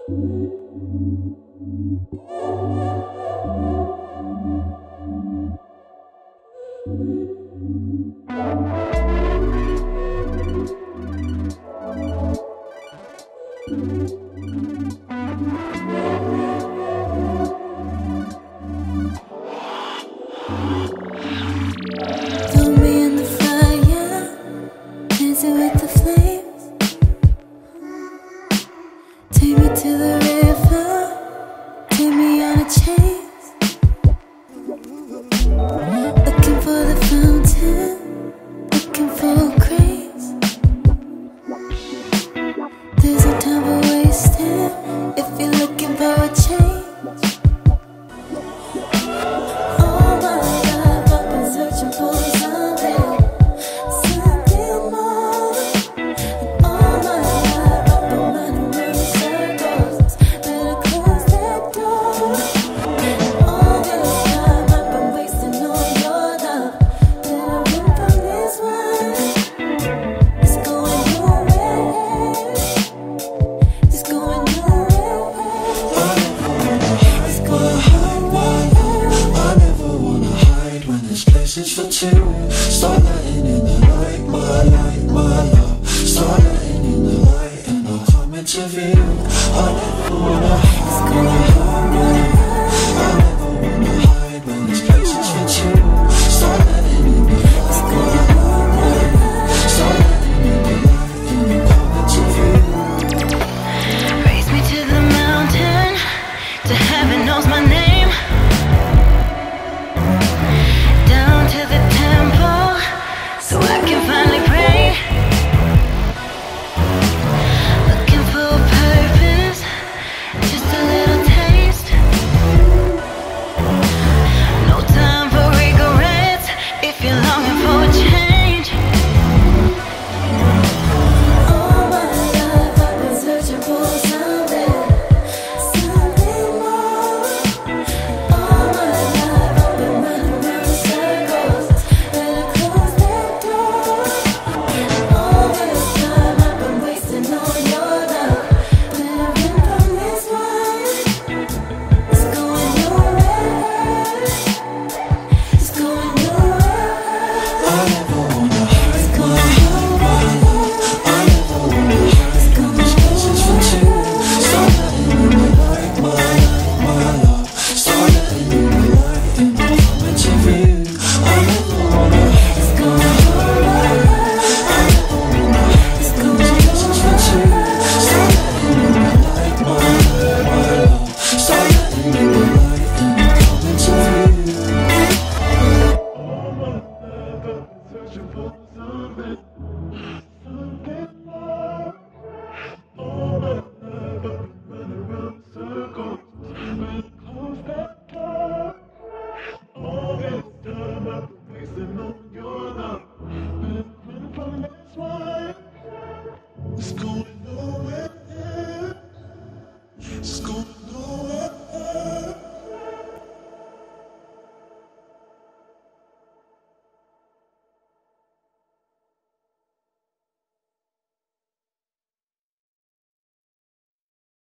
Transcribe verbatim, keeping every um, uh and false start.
Throw me in the fire, dancing with the flames. Take me to the river, take me on a chase. Looking for the fountain, looking for grace. There's no time for wasting if you're looking for a change. Places for two. Start letting in the light, my light, my love. Start letting in the light, and I'll come into view. I never wanna hide, wanna hide, wanna hide. I never wanna hide when there's places for two. Start letting in the light, wanna hide, wanna hide. Start letting in the light, and I'll come into view. Raise me to the mountain, to heaven knows my name. To the temple, so I can finally pray. Looking for a purpose, just a little taste. No time for regrets, if you're longing for a change. All my life I've been searching for something, something more. All my life I've been running around in circles. Searching for something.